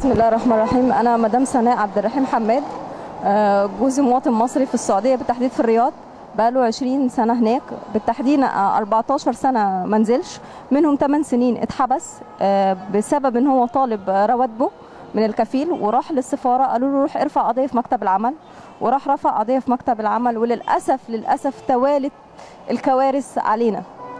بسم الله الرحمن الرحيم. أنا مدام سناء عبد الرحيم حماد، جوزي مواطن مصري في السعودية، بالتحديد في الرياض. بقاله 20 سنة هناك، بالتحديد 14 سنة منزلش، منهم 8 سنين اتحبس بسبب ان هو طالب رواتبه من الكفيل، وراح للسفارة قالوا له روح ارفع قضية في مكتب العمل، وراح رفع قضية في مكتب العمل. وللأسف توالت الكوارث علينا.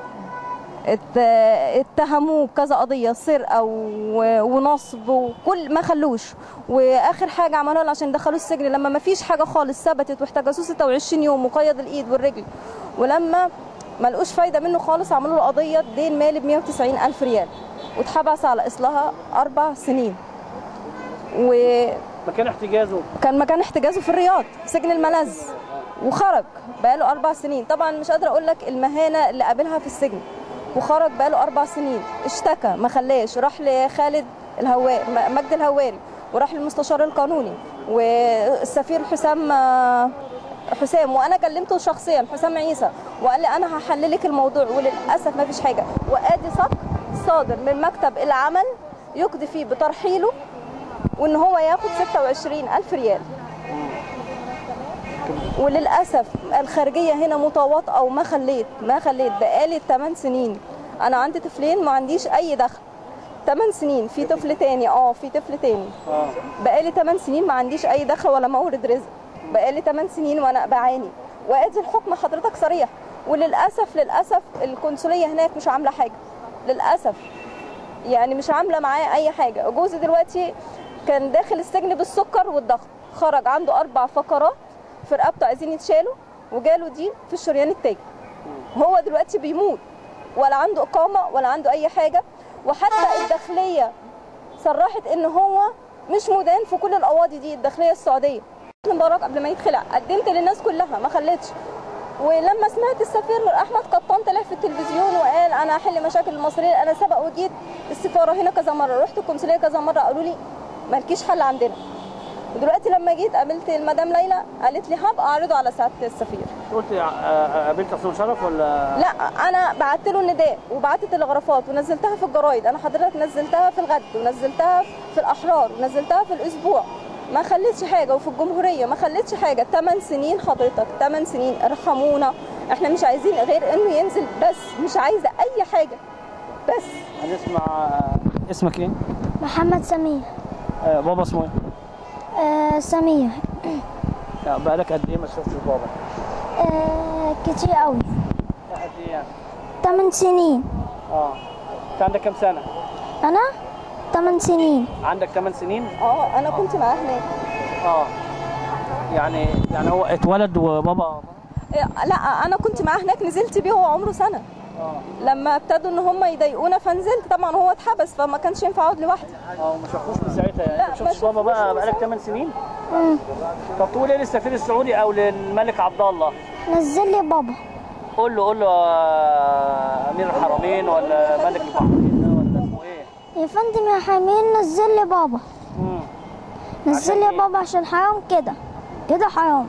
اتهموه بكذا قضيه، سرقه ونصب وكل ما خلوش. واخر حاجه عملوها له عشان دخلوه السجن لما ما فيش حاجه خالص ثبتت، واحتجزوه 26 يوم مقيد الايد والرجل. ولما ما لقوش فايده منه خالص عملوا له قضيه دين مالي ب 190,000 ريال، واتحبس على اصلها 4 سنين. مكان احتجازه في الرياض، في سجن الملاذ، وخرج بقاله 4 سنين. طبعا مش قادره اقول لك المهانه اللي قابلها في السجن. وخرج بقاله 4 سنين، اشتكى ما خلاش، راح لخالد مجدي الهواري، وراح للمستشار القانوني والسفير حسام، وانا كلمته شخصيا حسام عيسى، وقال لي انا هحللك الموضوع. وللاسف ما فيش حاجه. وادي صادر من مكتب العمل يقضي فيه بترحيله، وان هو ياخد 26,000 ريال. وللاسف الخارجيه هنا متواطئه، وما خليت بقالي 8 سنين. انا عندي طفلين ما عنديش اي دخل. 8 سنين، في طفل تاني بقالي 8 سنين ما عنديش اي دخل ولا مورد رزق. بقالي 8 سنين وانا بعاني. وادي الحكم حضرتك صريح. وللاسف القنصليه هناك مش عامله حاجه، للاسف يعني مش عامله معاه اي حاجه. جوزي دلوقتي كان داخل السجن بالسكر والضغط، خرج عنده 4 فقرات في رقبته عايزين يتشالوا، وجاله دي في الشريان التاجي. هو دلوقتي بيموت، ولا عنده اقامه ولا عنده اي حاجه. وحتى الداخليه صرحت ان هو مش مدان في كل القواضي دي، الداخليه السعوديه. مبارك قبل ما يتخلع قدمت للناس كلها ما خلتش. ولما سمعت السفير احمد قطان طلع في التلفزيون وقال انا هحل مشاكل المصريين، انا سبق وجيت السفاره هنا كذا مره، رحت القنصليه كذا مره، قالوا لي مالكيش حل عندنا. ودلوقتي لما جيت قابلت المدام ليلى، قالت لي هبقى اعرضه على سعاده السفير. قلت قابلت عصام شرف ولا؟ لا، انا بعت له النداء وبعت تلغرافات ونزلتها في الجرايد. انا حضرتك نزلتها في الغد، ونزلتها في الاحرار، ونزلتها في الاسبوع، ما خليتش حاجه. وفي الجمهوريه ما خليتش حاجه. 8 سنين حضرتك، 8 سنين. ارحمونا، احنا مش عايزين غير انه ينزل بس، مش عايزه اي حاجه بس. هنسمع. اسمك ايه؟ محمد سمير. بابا اسمه ايه؟ سمير. بقالك قد ايه ما شفتش بابا؟ كتير قوي. قد ايه يعني؟ 8 سنين. انت عندك كام سنه؟ انا 8 سنين. عندك 8 سنين؟ انا كنت معاه هناك. يعني هو اتولد وبابا؟ لا، انا كنت معاه هناك، نزلت بيه وهو عمره سنه. لما ابتدوا ان هم يضايقونا فنزلت. طبعا هو اتحبس فما كانش ينفع اقعد لوحدي. وما شافوش من ساعتها يعني؟ ما شفتش بابا بقالك 8 سنين؟ طب تقول ايه للسفير السعودي او للملك عبد الله؟ نزل لي بابا. قول له امير الحرمين ولا ملك البحرين ده ولا اسمه ايه؟ يا فندم يا حمين نزل لي بابا. نزل لي بابا عشان حرام كده حرام.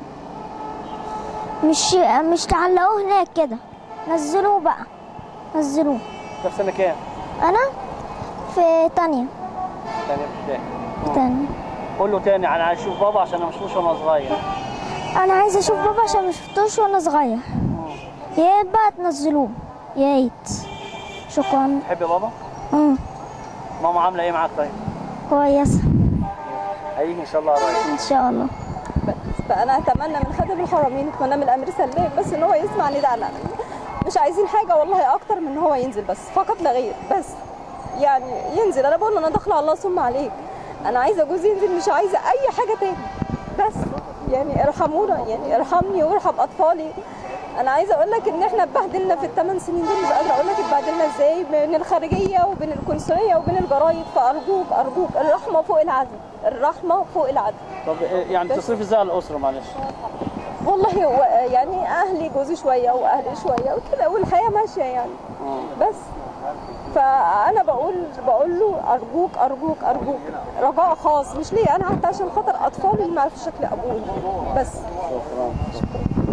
مش تعلقوه هناك كده، نزلوه بقى، نزلوه. انت في سنه كام؟ انا في تانية ابتدائي. قول له تاني انا عايز اشوف بابا عشان ما شفتوش وانا صغير. انا عايزه اشوف بابا عشان ما شفتوش وانا صغير. يا ريت بقى تنزلوه، يا ريت. شكرا. تحب بابا؟ ماما عامله ايه معاك طيب؟ كويسه. هيجي ان شاء الله قريب. ان شاء الله. فانا اتمنى من خادم الحرمين، اتمنى من الامير سلام بس ان هو يسمع نداءنا. مش عايزين حاجه والله اكتر من ان هو ينزل بس، فقط لا غير. بس يعني ينزل. انا بقول له انا داخله على الله ثم عليك. انا عايزه جوزي ينزل، مش عايزه اي حاجه تاني. بس يعني ارحمونا، يعني ارحمني وارحم اطفالي. انا عايزه اقول لك ان احنا اتبهدلنا في ال8 سنين دول، مش قادره اقول لك اتبهدلنا ازاي، بين الخارجيه وبين القنصليه وبين الجرايد. فارجوك الرحمه فوق العدل، الرحمه فوق العدل. طب يعني تصرف ازاي على الاسره معلش؟ والله هو يعني اهلي، جوزي شويه واهلي شويه وكده، والحياه ماشيه يعني. بس فانا بقول له ارجوك رجاء خاص، مش ليه انا، حتى عشان خاطر اطفالي اللي ما عرفوش شكل ابوهم. بس شكرا.